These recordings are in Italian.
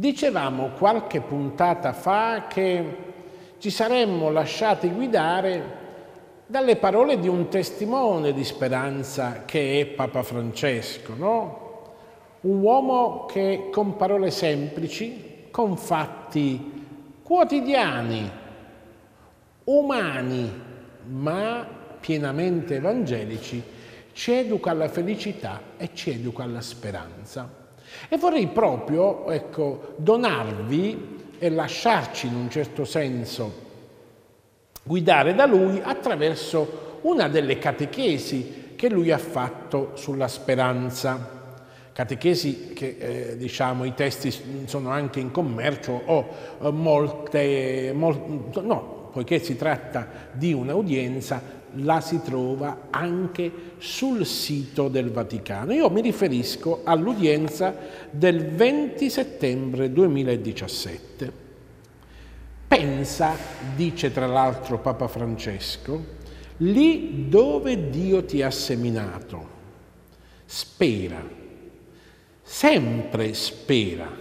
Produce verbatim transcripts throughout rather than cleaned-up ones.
Dicevamo qualche puntata fa che ci saremmo lasciati guidare dalle parole di un testimone di speranza che è Papa Francesco, no? Un uomo che con parole semplici, con fatti quotidiani, umani, ma pienamente evangelici, ci educa alla felicità e ci educa alla speranza. E vorrei proprio, ecco, donarvi e lasciarci in un certo senso guidare da lui attraverso una delle catechesi che lui ha fatto sulla speranza. Catechesi che, eh, diciamo, i testi sono anche in commercio o eh, molte, mol, no, poiché si tratta di un'udienza, la si trova anche sul sito del Vaticano. Io mi riferisco all'udienza del venti settembre duemiladiciassette. Pensa, dice tra l'altro Papa Francesco, lì dove Dio ti ha seminato, spera, sempre spera.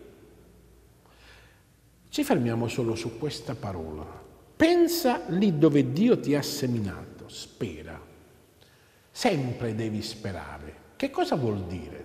Ci fermiamo solo su questa parola. Pensa lì dove Dio ti ha seminato, spera. Sempre devi sperare. Che cosa vuol dire?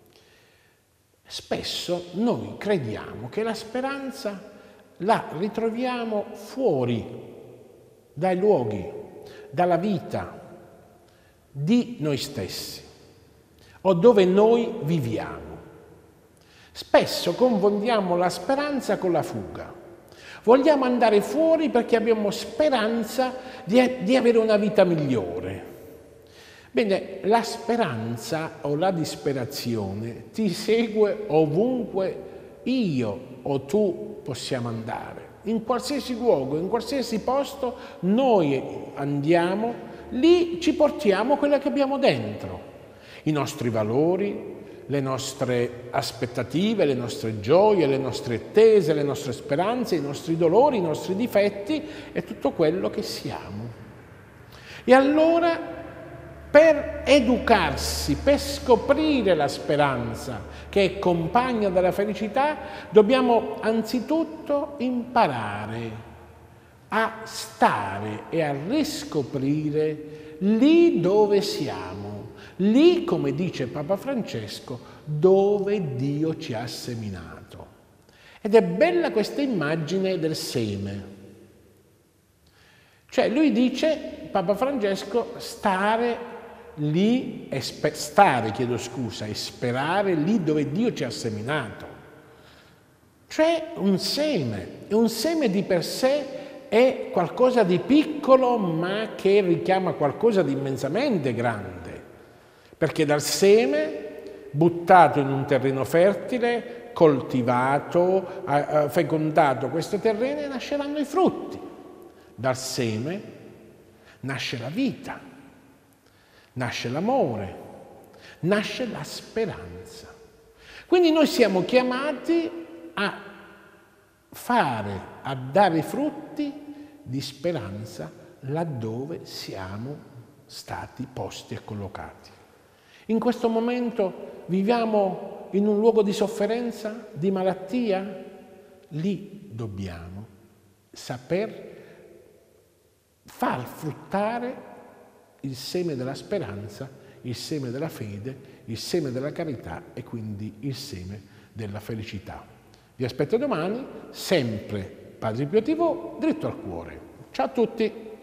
Spesso noi crediamo che la speranza la ritroviamo fuori dai luoghi, dalla vita di noi stessi o dove noi viviamo. Spesso confondiamo la speranza con la fuga. Vogliamo andare fuori perché abbiamo speranza di, di avere una vita migliore. Bene, la speranza o la disperazione ti segue ovunque io o tu possiamo andare. In qualsiasi luogo, in qualsiasi posto noi andiamo, lì ci portiamo quello che abbiamo dentro. I nostri valori, le nostre aspettative, le nostre gioie, le nostre attese, le nostre speranze, i nostri dolori, i nostri difetti e tutto quello che siamo. E allora, per educarsi, per scoprire la speranza che è compagna della felicità, dobbiamo anzitutto imparare a stare e a riscoprire lì dove siamo. Lì, come dice Papa Francesco, dove Dio ci ha seminato. Ed è bella questa immagine del seme. Cioè lui dice, Papa Francesco, stare lì, e spe- stare, chiedo scusa, e sperare lì dove Dio ci ha seminato. Cioè un seme, e un seme di per sé è qualcosa di piccolo ma che richiama qualcosa di immensamente grande. Perché dal seme, buttato in un terreno fertile, coltivato, fecondato questo terreno, nasceranno i frutti. Dal seme nasce la vita, nasce l'amore, nasce la speranza. Quindi noi siamo chiamati a fare, a dare frutti di speranza laddove siamo stati posti e collocati. In questo momento viviamo in un luogo di sofferenza, di malattia? Lì dobbiamo saper far fruttare il seme della speranza, il seme della fede, il seme della carità e quindi il seme della felicità. Vi aspetto domani, sempre Padre Pio tivù, dritto al cuore. Ciao a tutti!